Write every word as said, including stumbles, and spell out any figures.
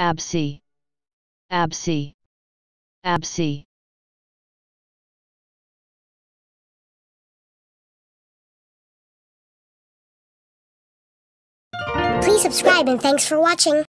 absey, absey, absey. Please subscribe and thanks for watching.